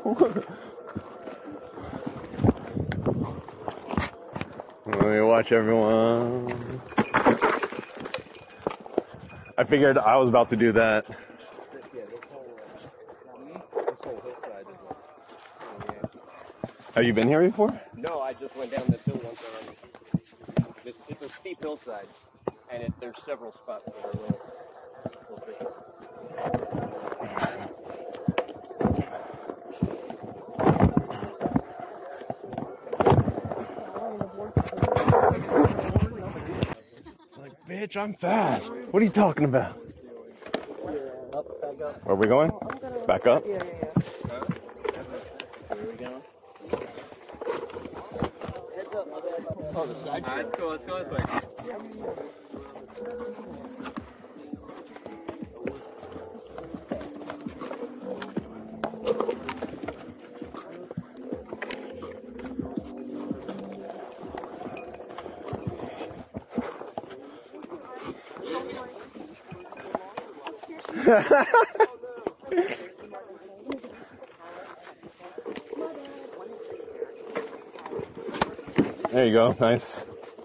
Let me watch everyone. I figured I was about to do that. Have you been here before? No, I just went down this hill once already. It's a steep hillside, and there's several spots that are little tricky. It's like, bitch, I'm fast. What are you talking about? Up, back up. Where are we going? Back up? Yeah. Where are we going? Heads up. Oh, the side. All right, let's go this way. There you go, nice.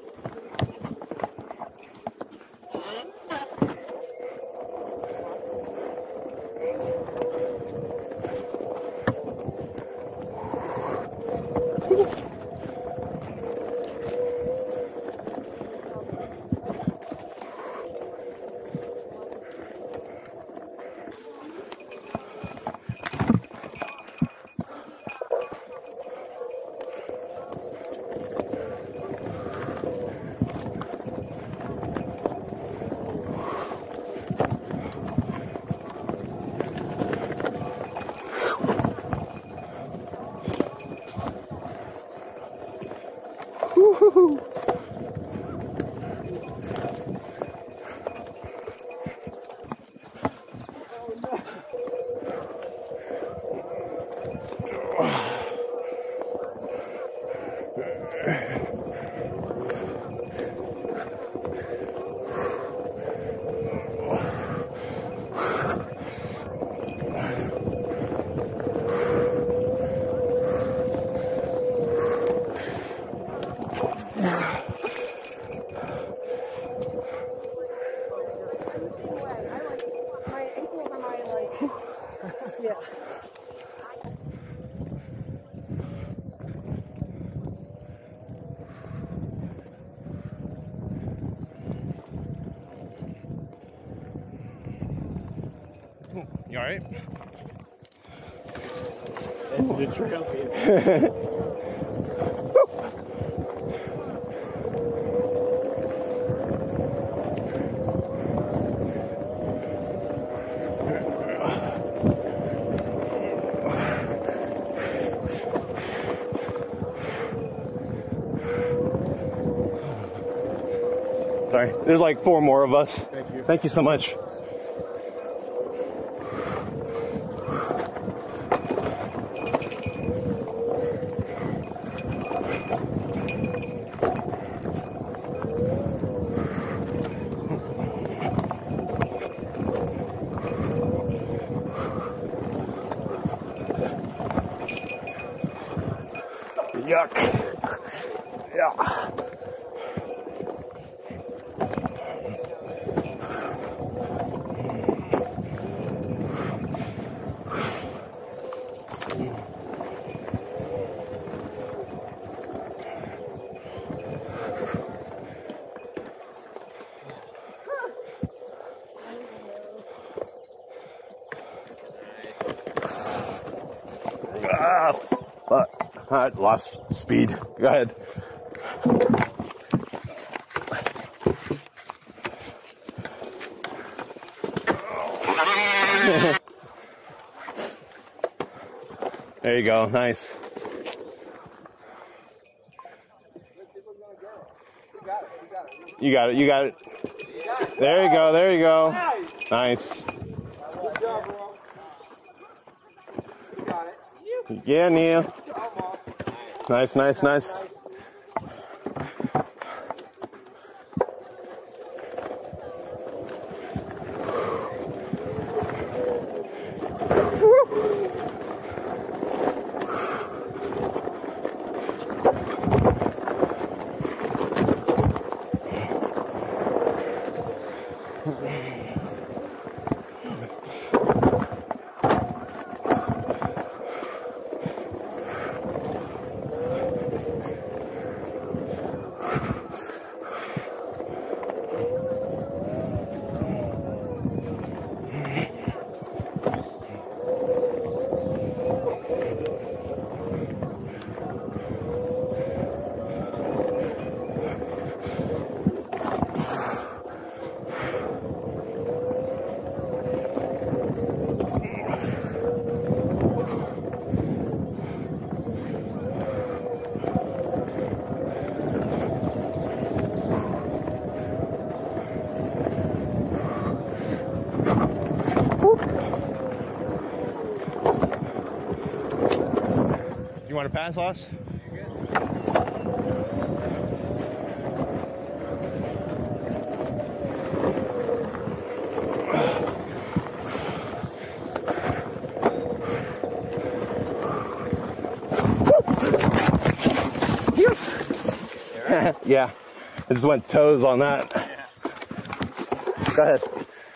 Woo-hoo-hoo. You alright? The trail. Sorry, there's like 4 more of us. Thank you. Thank you so much. Yuck. Yeah. Ah, fuck. I lost speed. Go ahead. There you go. Nice. You got it. You got it. There you go. There you go. Nice. Good job, bro. You got it. Yeah, Neil. Nice, nice, nice. You want to pass, Loss? Yeah, I just went toes on that. Yeah. Go ahead.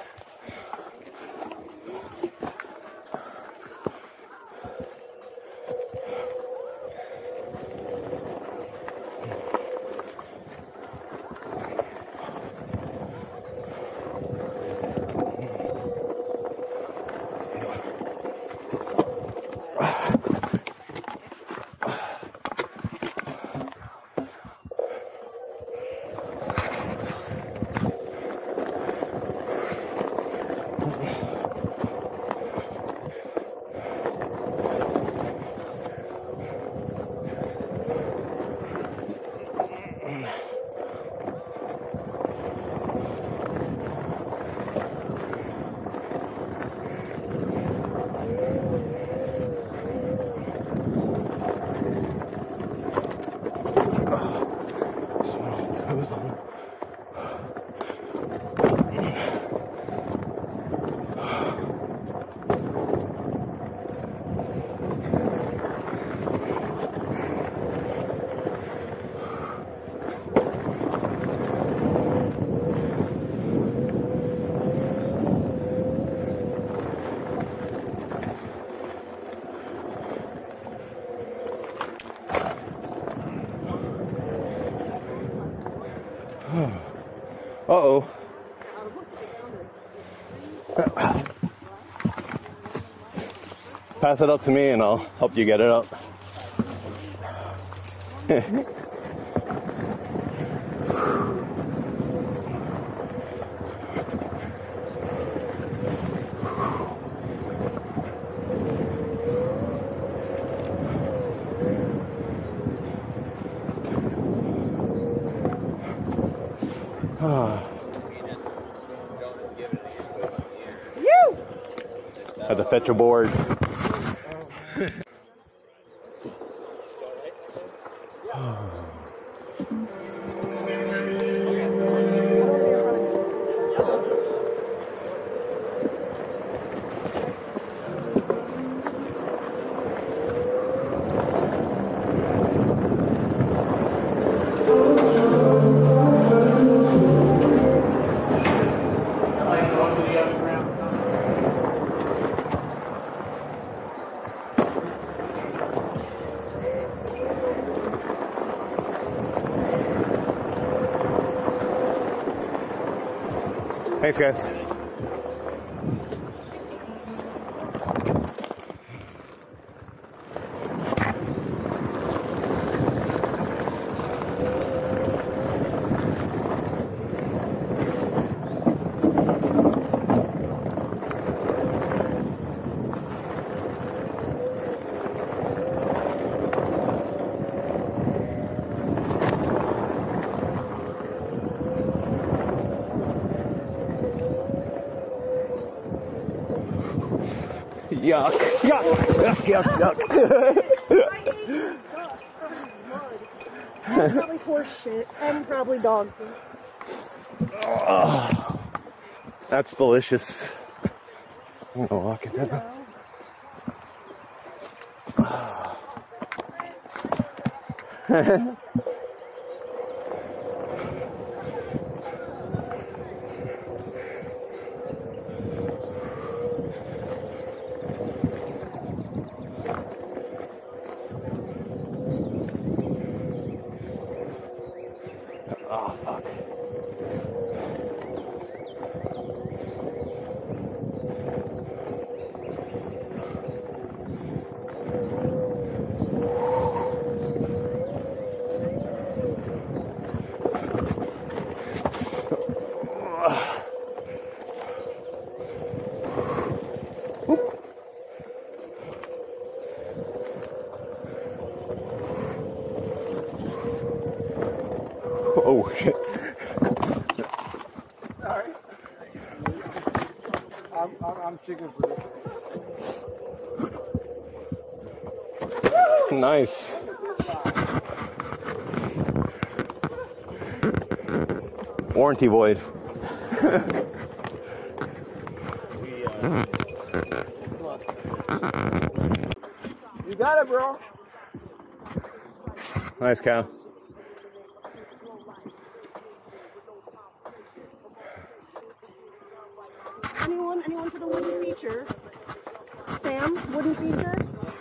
Uh-oh. Pass it up to me and I'll help you get it up. Had to fetch a board. Thanks, guys. Yuck, yuck, yuck, yuck, yuck. Probably horse shit and probably dog food. Oh, that's delicious. I'm gonna walk it down. Oh, fuck. Oh, shit. Sorry. I'm chicken for this. Nice. Warranty void. You got it, bro. Nice cow. Anyone for the wooden feature? Sam, wooden feature?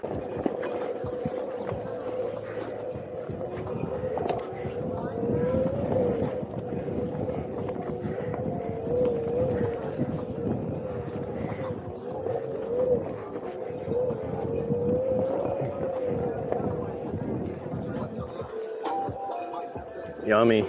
Yummy.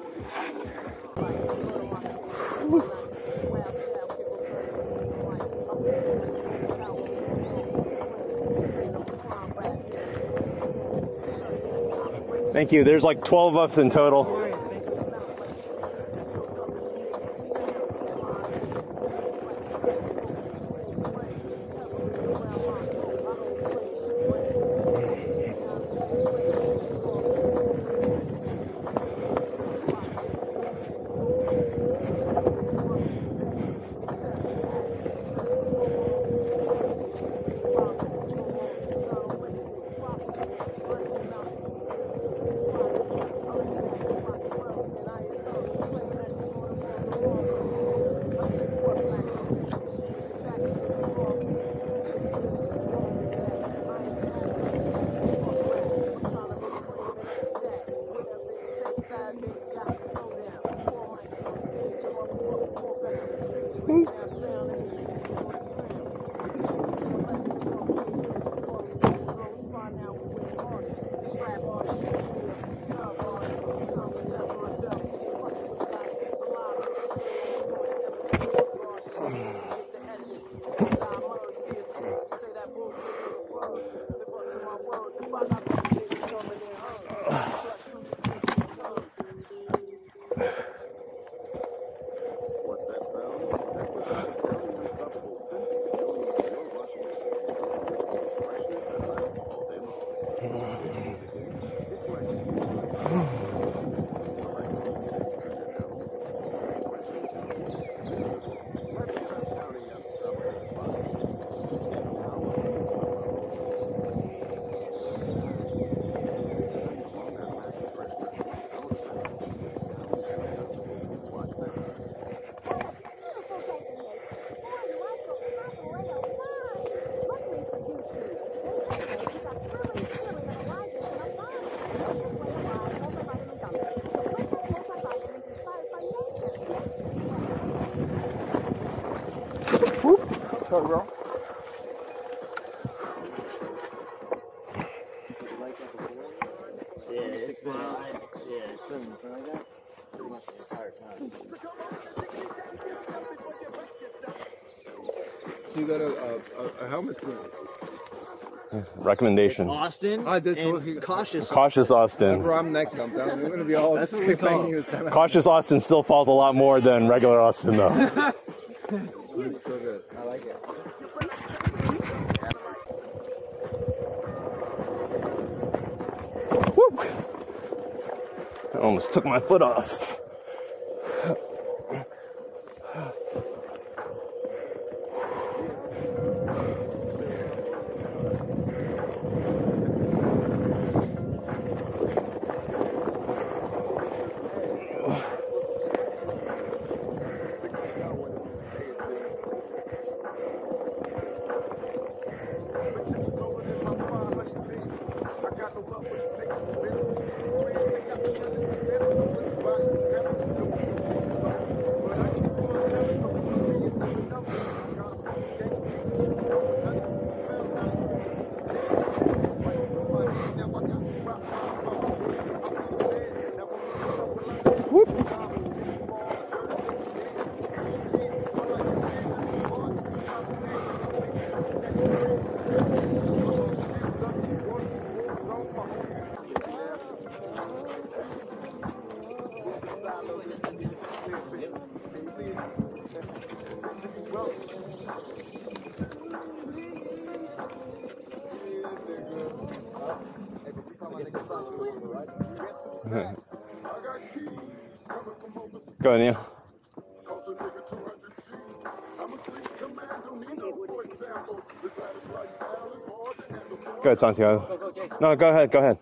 Thank you. There's like 12 of us in total. Sorry, bro. Yeah, it's been like that pretty much the entire time. So you got a helmet for Recommendation. Austin and cautious. Cautious Austin. I'm next sometime. We're going to be all That's what we call banging this time. Cautious Austin still falls a lot more than regular Austin, though. It's so good. I like it. Whoop. I almost took my foot off. Go ahead, Neil. Go ahead, Santiago. No, go ahead, go ahead.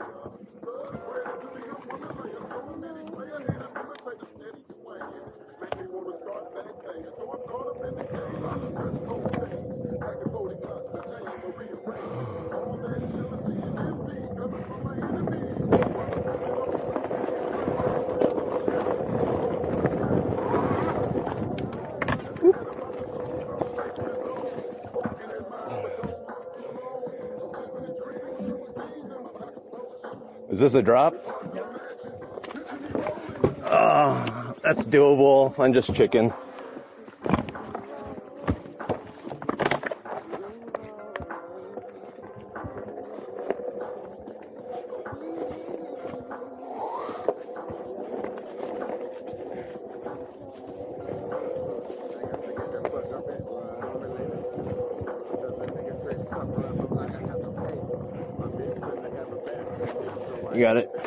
Is this a drop? Oh, that's doable. I'm just chicken. You got it.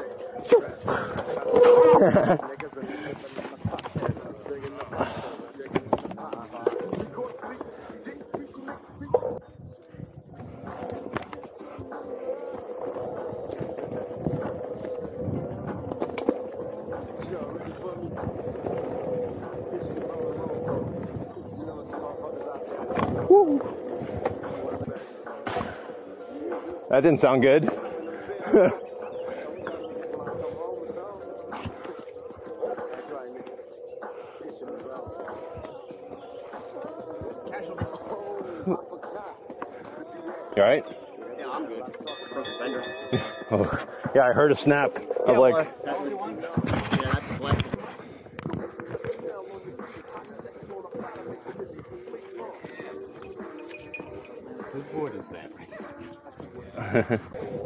Woo. That didn't sound good. You alright? Yeah, I'm good. Broke the fender. Oh, yeah, I heard a snap of like. That's the black. Whose board is that?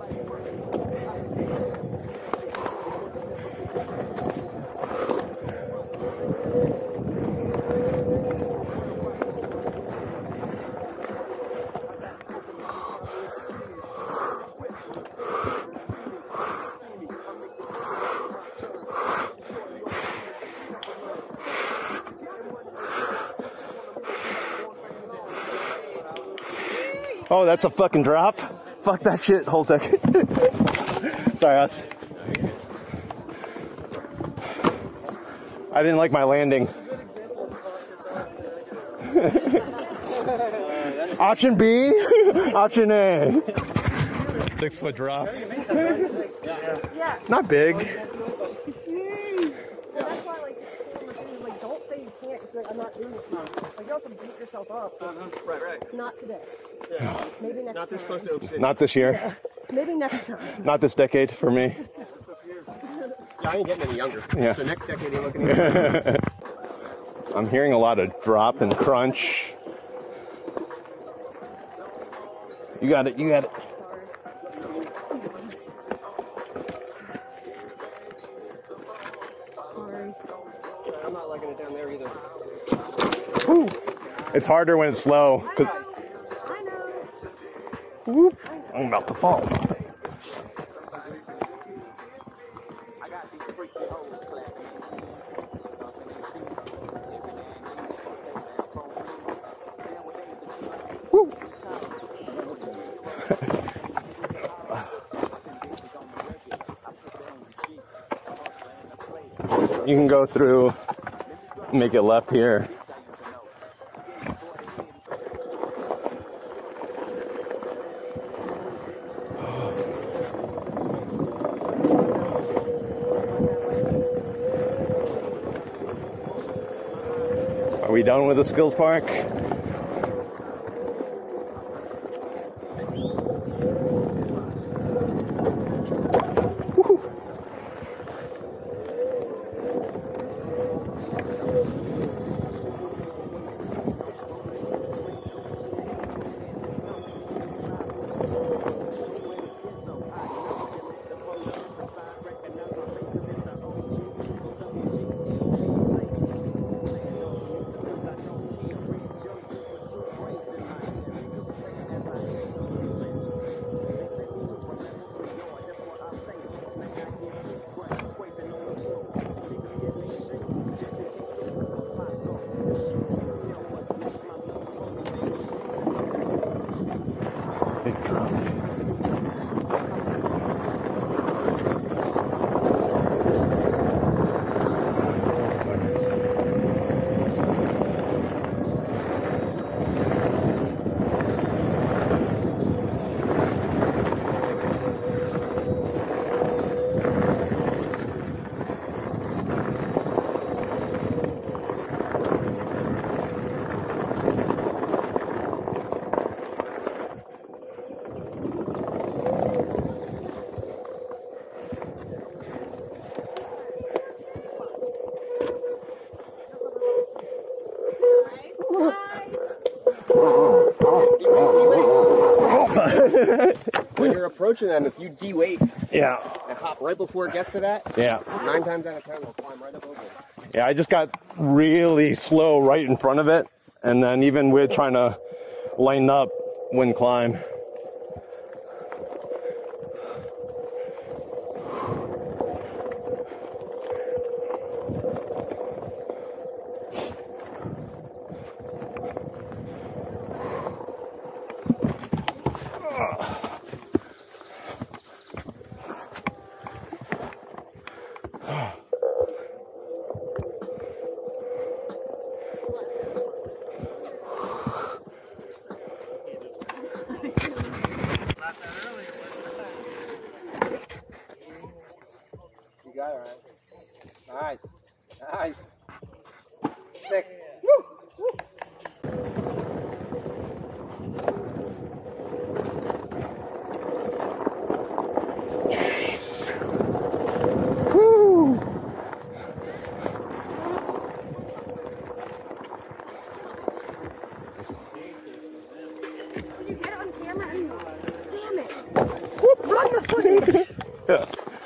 Oh, that's a fucking drop. Fuck that shit. Hold a second. Sorry, us. I didn't like my landing. Option B, option A. 6 foot drop. Yeah. Not big. Well, that's why, like, don't say you can't. Just be like, I'm not doing it now. Like, you don't have to beat yourself up. Right. Not today. Yeah. Maybe next Not this time. close to Oak City. Not this year. Yeah. Maybe next time. Not this decade for me. Yeah, I ain't getting any younger. Yeah. So next decade you're looking at. I'm hearing a lot of drop and crunch. You got it, you got it. Sorry. I'm not liking it down there either. Woo. It's harder when it's slow. I know. Woo. I'm about to fall. Woo. You can go through, make it left here. Are we done with the skills park? When you're approaching them, if you de-weight Yeah. and hop right before it gets to that, Yeah. 9 times out of 10 will climb right up over it. Yeah, I just got really slow right in front of it. And then even with trying to line up, wouldn't climb. You got it, right? Nice. Nice. Sick. Woo! You get it on camera and damn it. Run the footage. Yeah.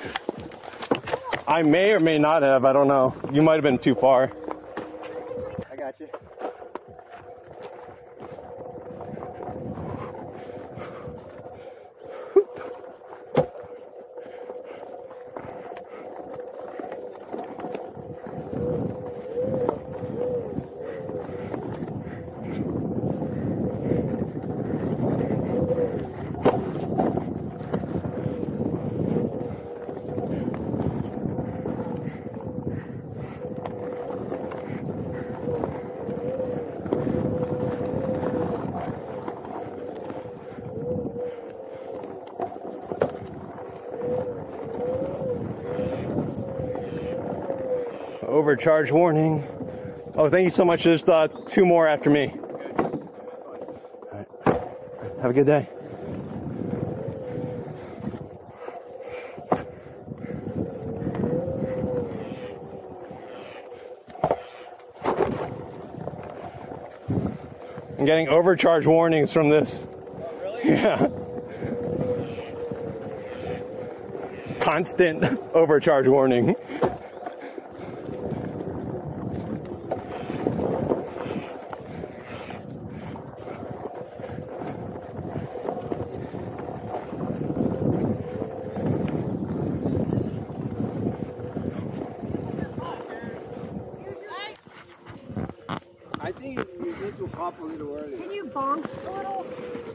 I may or may not have, I don't know. You might have been too far. I got you. Overcharge warning. Oh, thank you so much. There's 2 more after me. All right. Have a good day. I'm getting overcharge warnings from this. Oh, really? Yeah. Constant overcharge warning. I think you need to hop a little early. Can you bonk a little?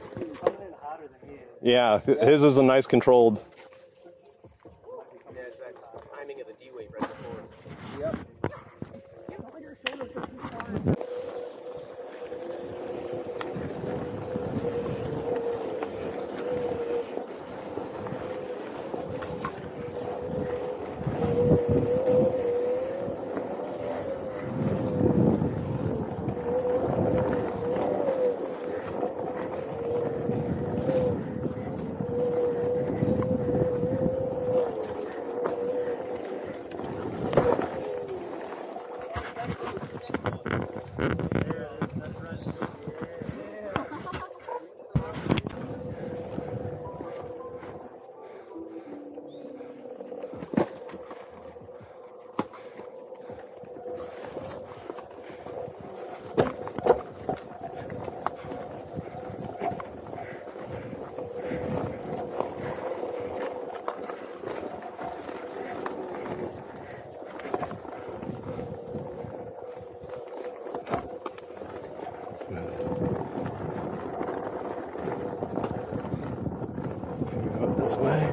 Yeah, his is a nice controlled. Yeah, it's that timing of the D-weight right before. Yep. Don't let your shoulders go too far. this way.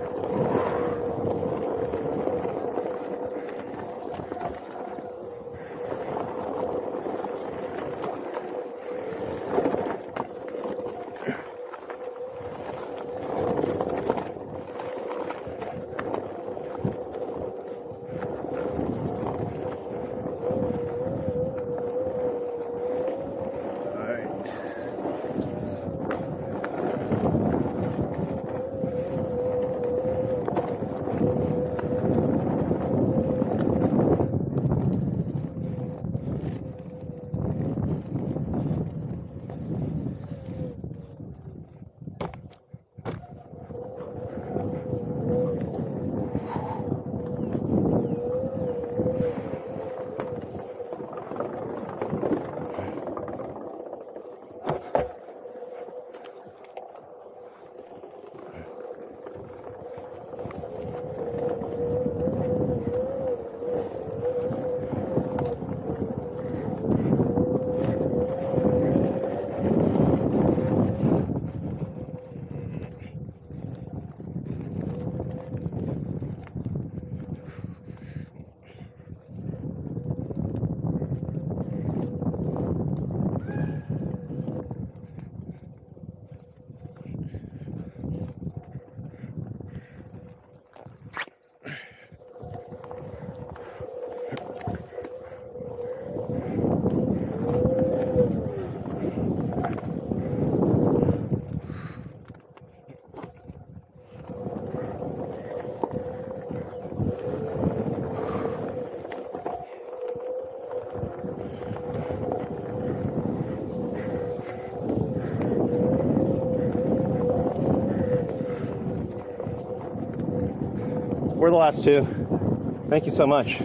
We're the last two. Thank you so much.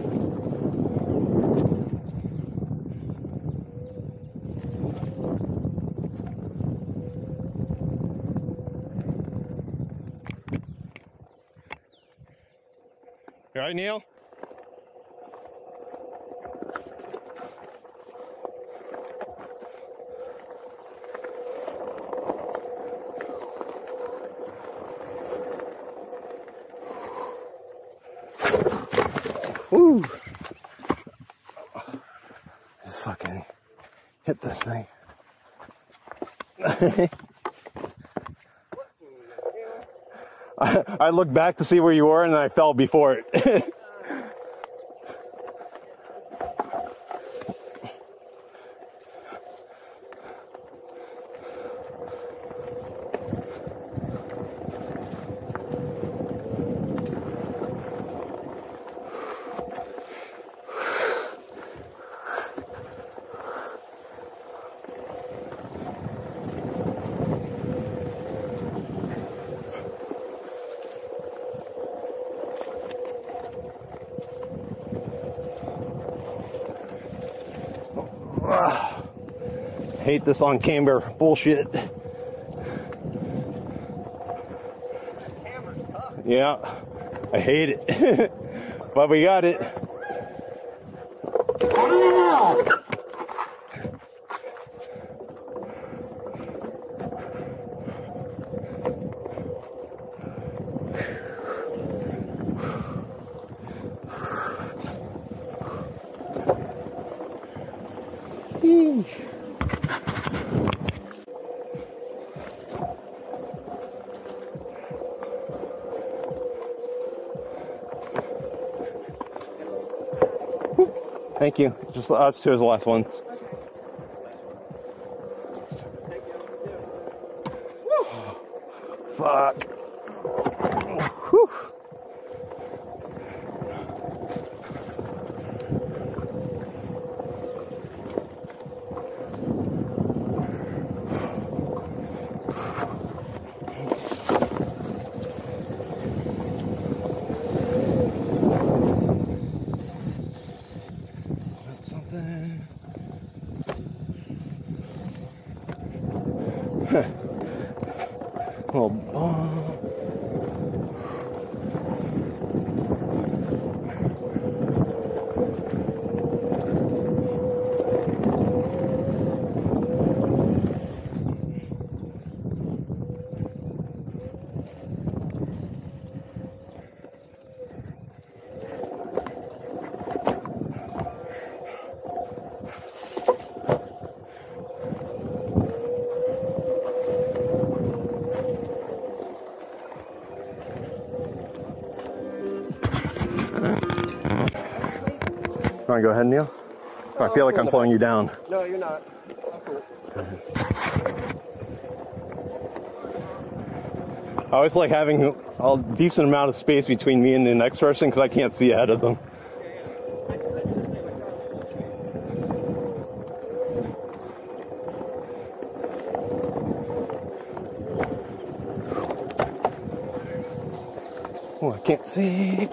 You all right, Neil? Woo! Just fucking hit this thing. I looked back to see where you were and then I fell before it. Hate this on camber bullshit. Camber's tough. Yeah, I hate it. But we got it. Thank you. Just us two as the last ones. Fuck. Whew. That's something. Little bomb. Want to go ahead, Neil? I feel like I'm slowing you down. No, you're not. I always like having a decent amount of space between me and the next person because I can't see ahead of them. Oh, I can't see.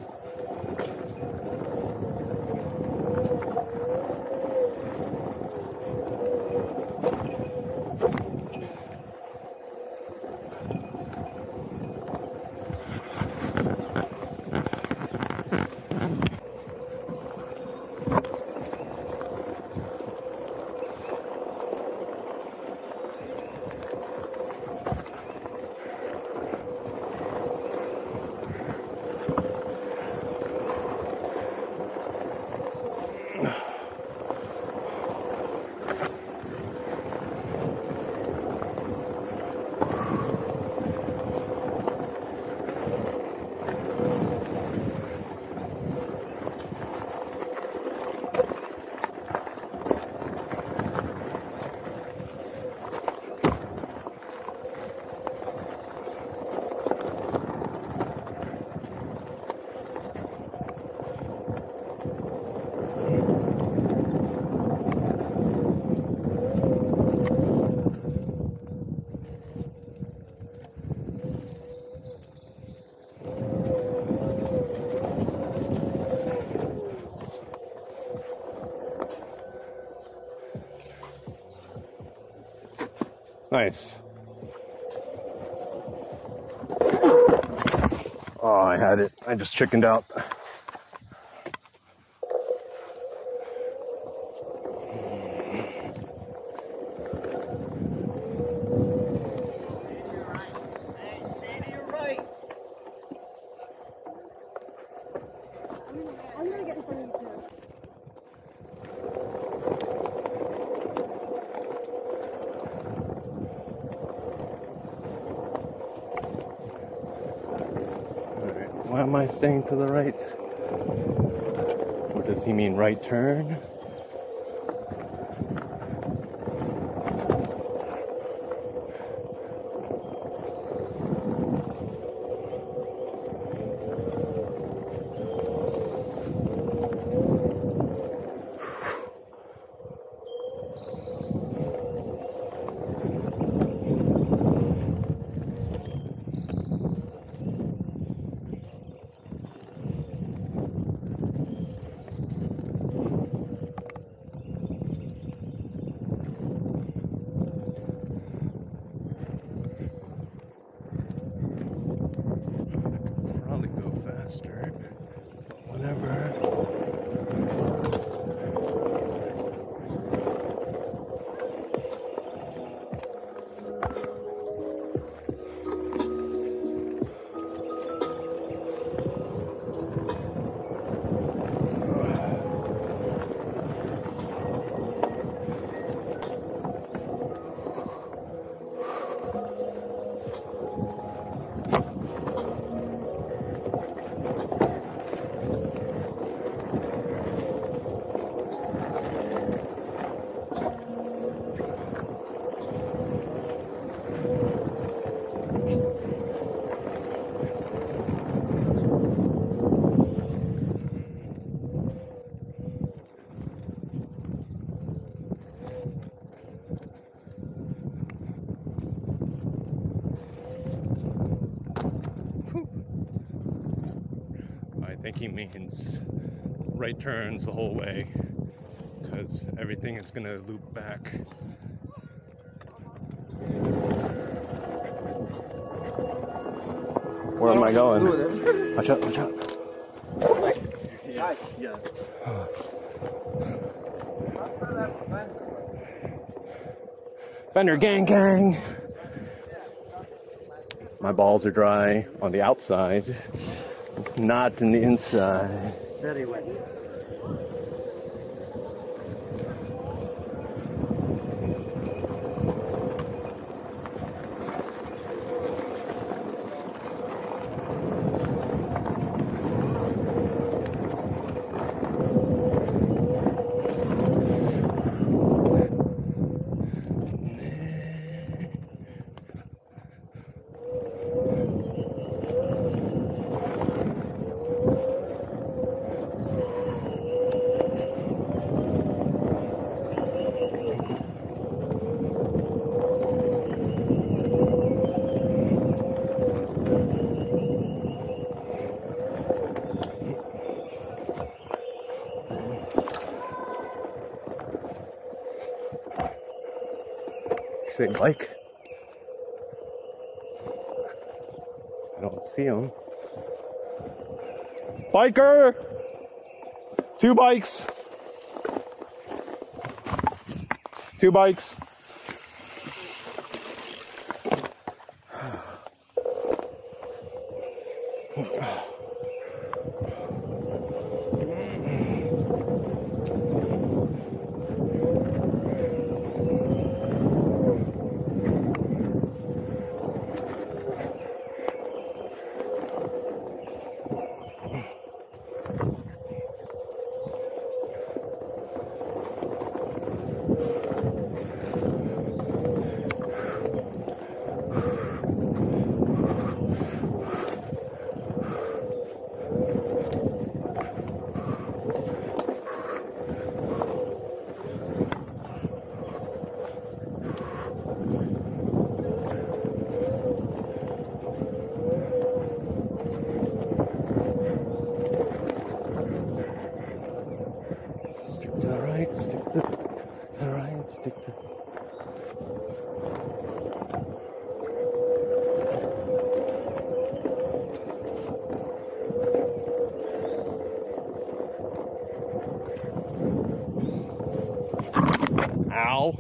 Nice. Oh, I had it. I just chickened out. I'm gonna get in front of you too. Why am I staying to the right? Or does he mean right turn? Probably go faster, but whatever. I think he means right turns the whole way, because everything is going to loop back. Where am I going? Watch out, watch out. Yeah. Fender gang gang! My balls are dry on the outside, not in the inside. Very wet. say bike. I don't see him. Biker! 2 bikes. 2 bikes. Stick to the right, stick to the right, stick to... Ow.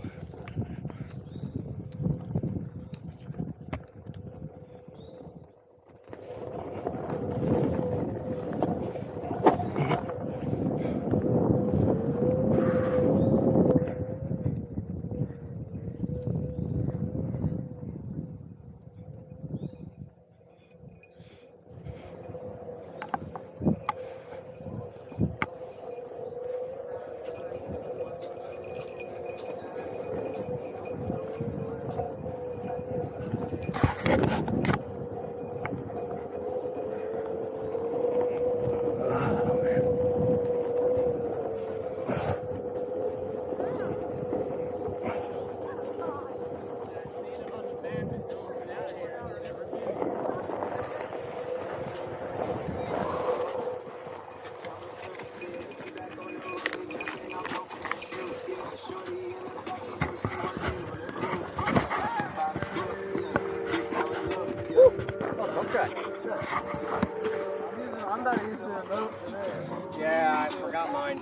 Yeah, I forgot mine.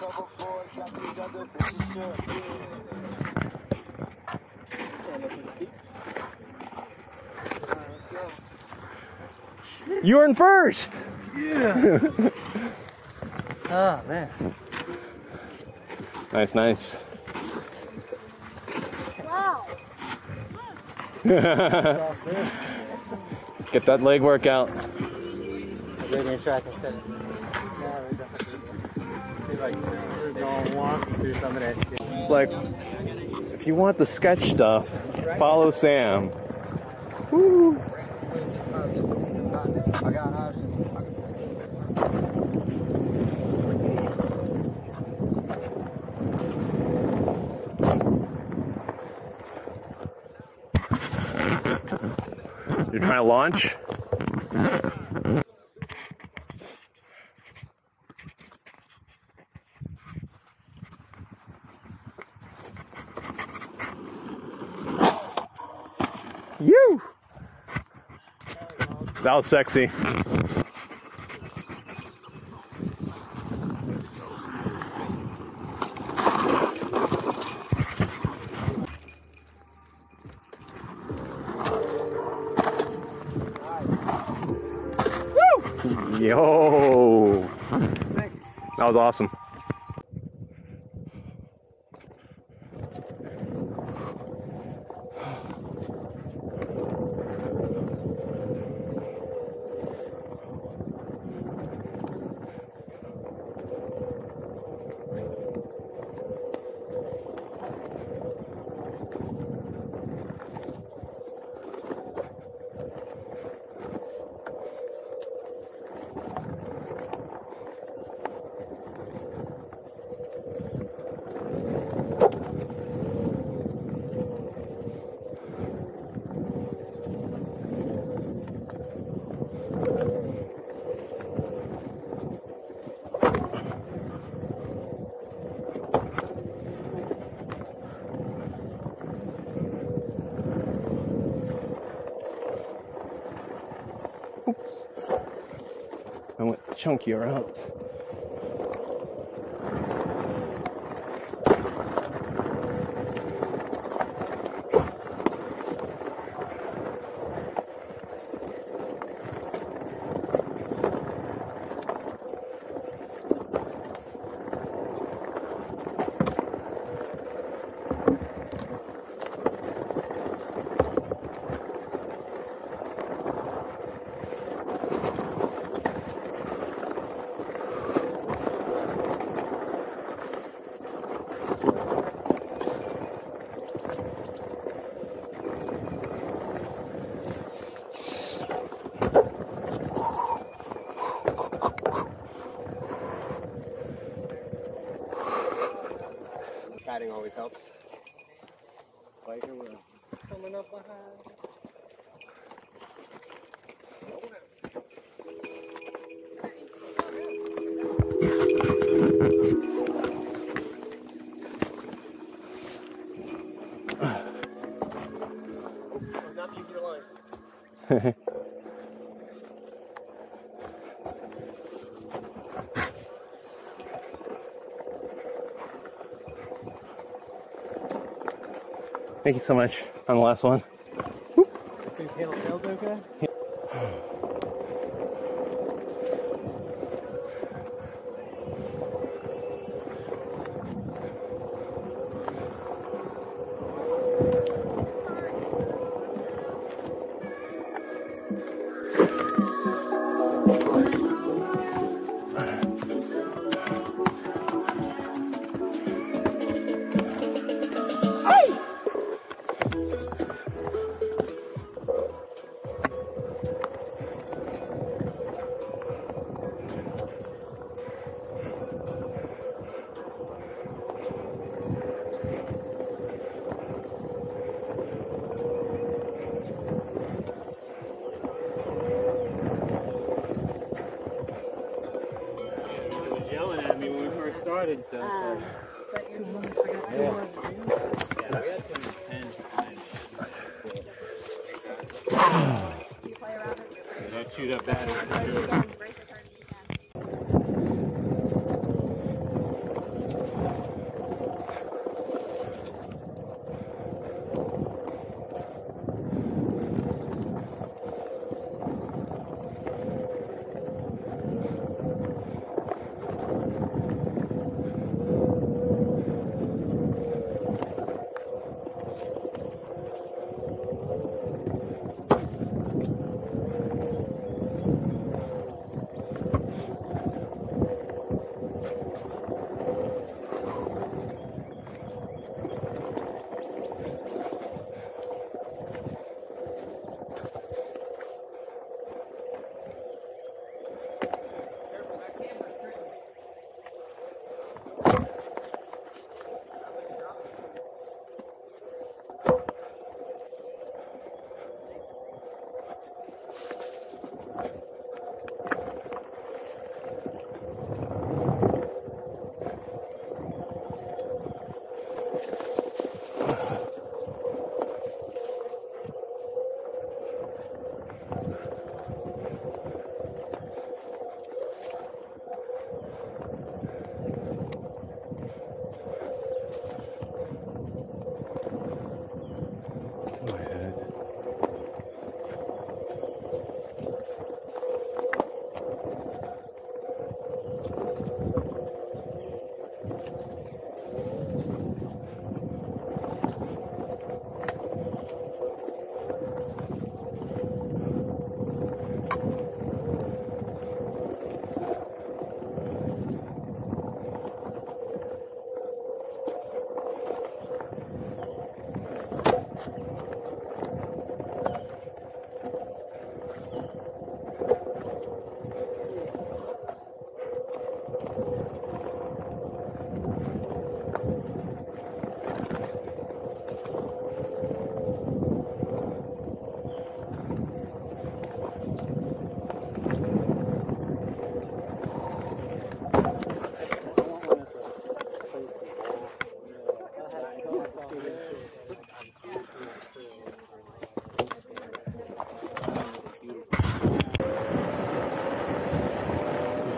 You're in first! Yeah. Oh, man. Nice, nice. Wow. Get that leg workout. We're track instead. We're going walk through some of that shit. It's like, if you want the sketch stuff, follow Sam. Woo! I got options. You're trying to launch? You! That was sexy. Yo! That was awesome. Oops. I went the chunkier routes. Padding always helps. Biker wheel. Coming up behind. Not use your line. Thank you so much on the last one. This thing's tails okay? Yelling at me when we first started, so. Yeah. Yeah, we had some 10 times. You play around with your That chewed up batteries for sure. again, break as hard as you can.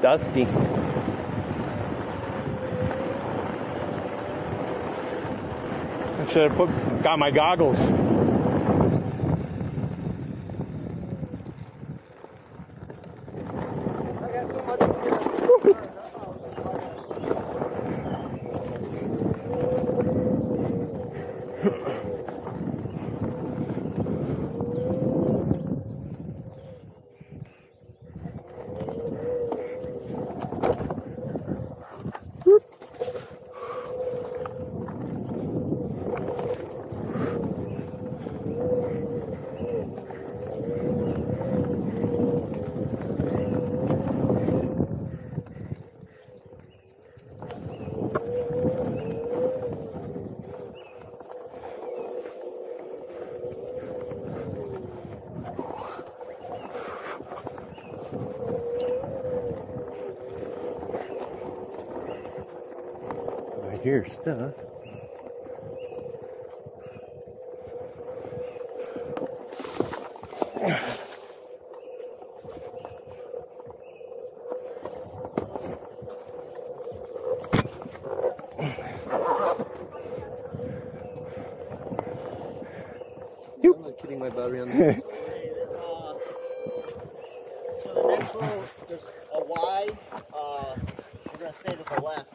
dusty. I should have got my goggles. I hear stuff. I'm not kidding my battery on this. So the next row, there's a Y. We're going to stay to the left.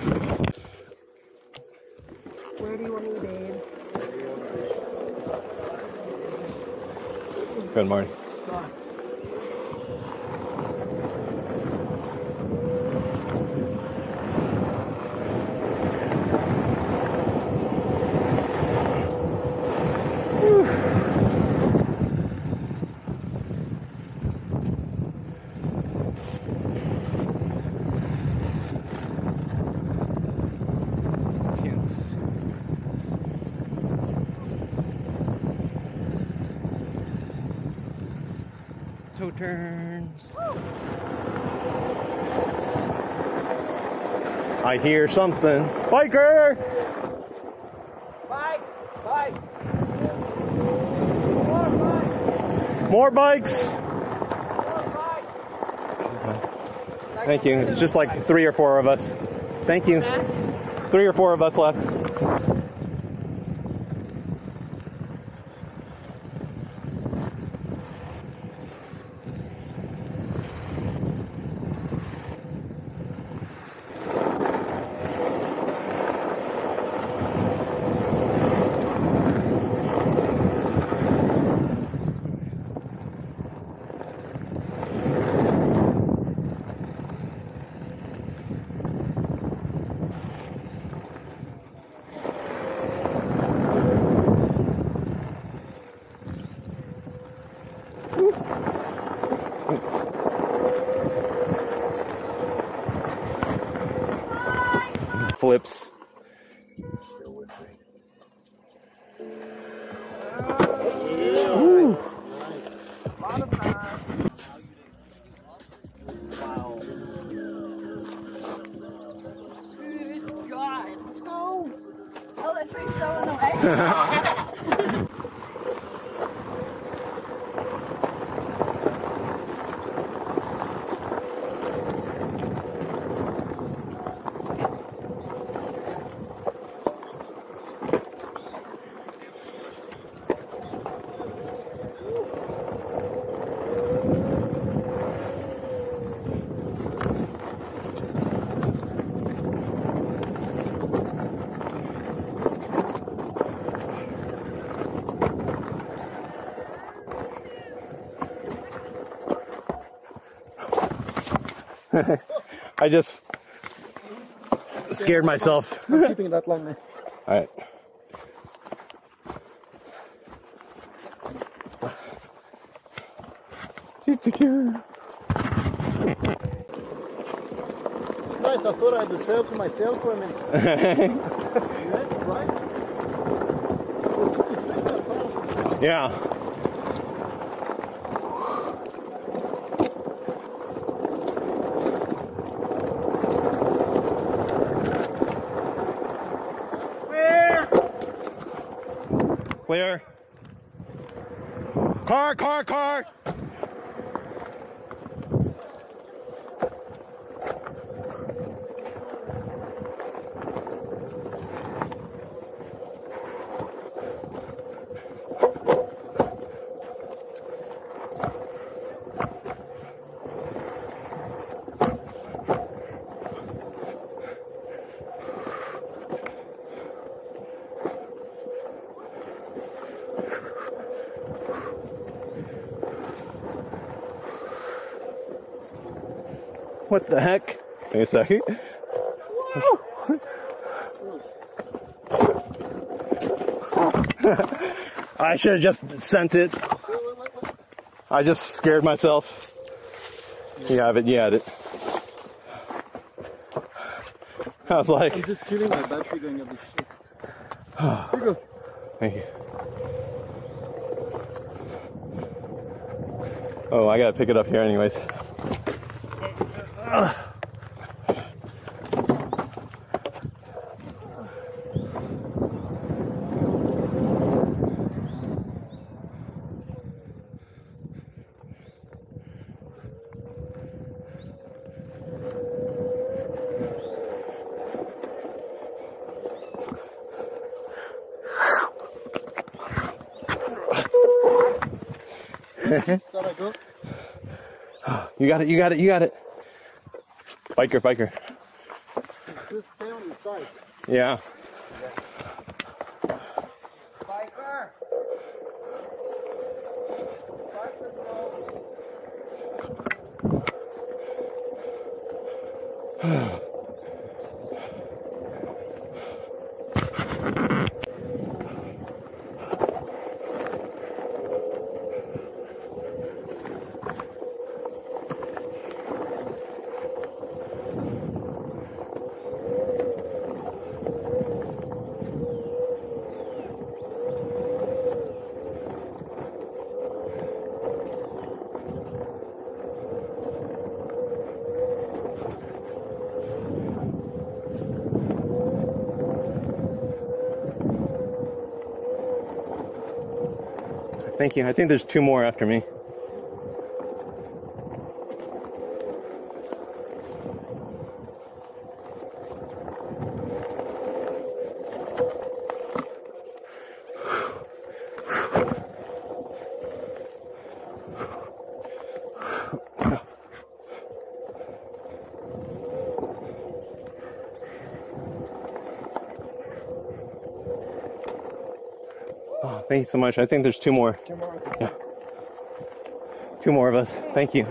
Where do you want me, babe? Good morning. Toe turns. I hear something. Biker! Bike! Bike! More bikes! More bike! Thank you. It's just like 3 or 4 of us. Thank you. 3 or 4 of us left. Flips. Ooh. Wow. God, let's go. Oh, that tree's so in the way. I just scared myself. I'm keeping that line, man. All right. Nice, I thought I had the trail to myself for a minute. Right? Yeah. Clear. Car. What the heck? Wait a second. I should have just sent it. I just scared myself. You have it, you had it. I was like... I'm just kidding, my battery going up this shit. Here you go. Thank you. Oh, I gotta pick it up here anyways. You got it, you got it, you got it. Biker, biker. Just stay on the side. Yeah. Biker. Thank you. I think there's 2 more after me. Oh, thank you so much. I think there's 2 more. 2 more. Yeah. 2 more of us. Thank you.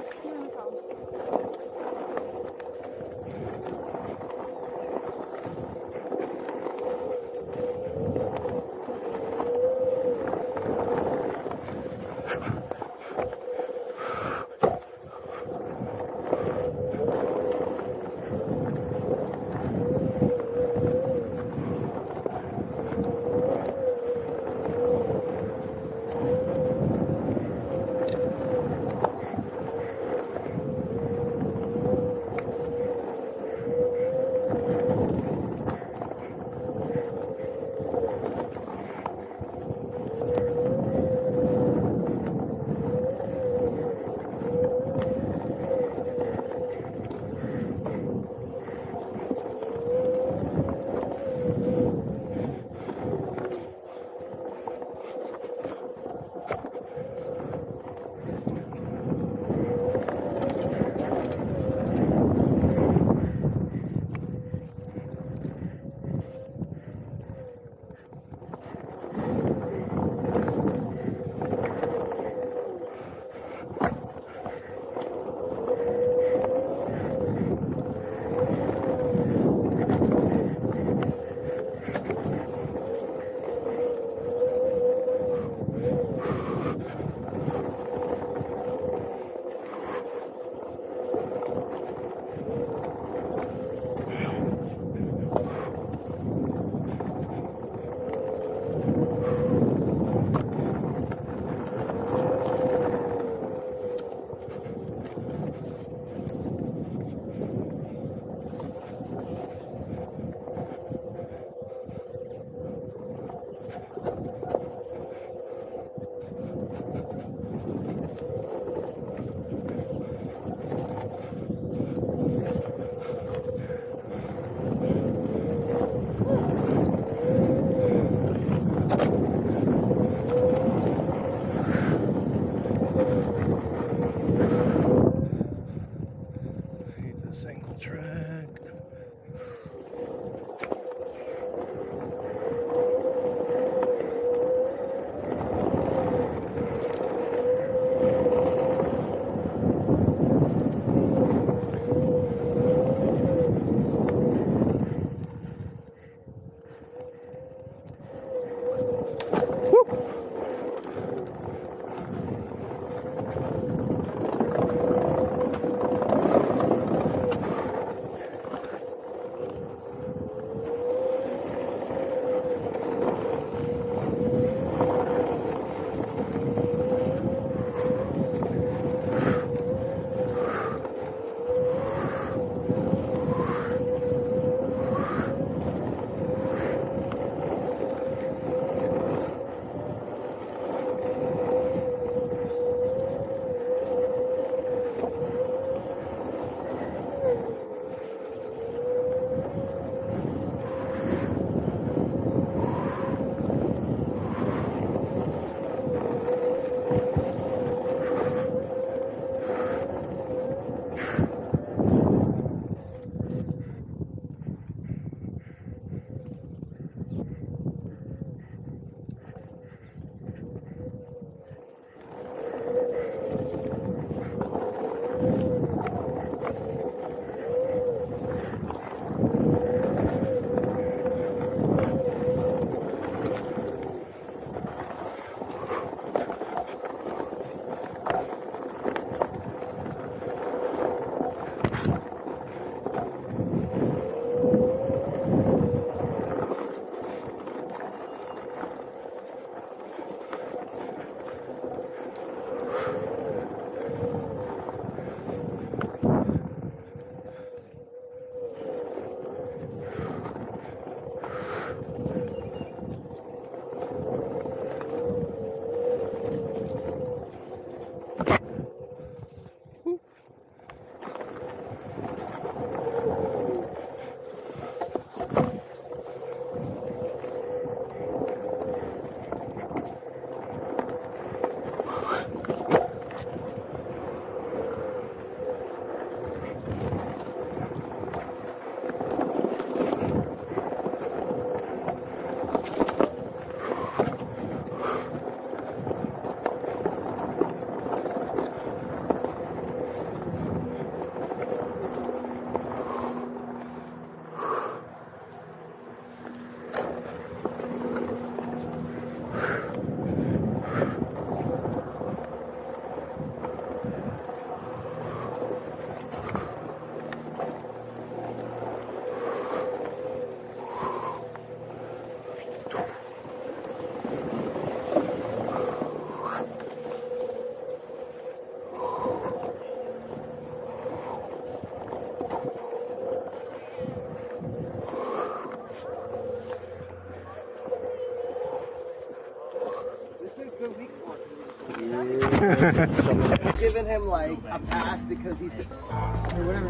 Giving him like a pass because he's. Whatever.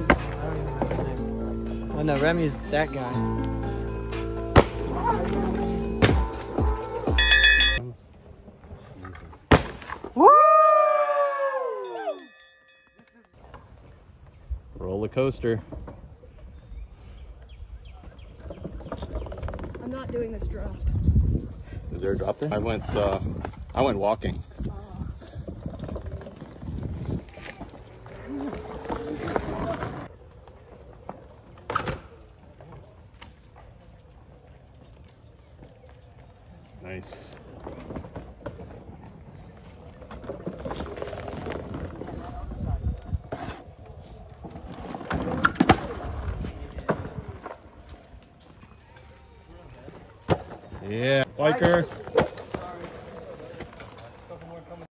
Oh no, Remy's that guy. Woo! Roller coaster. I'm not doing this drop. Is there a drop there? I went walking. Nice. Yeah, biker.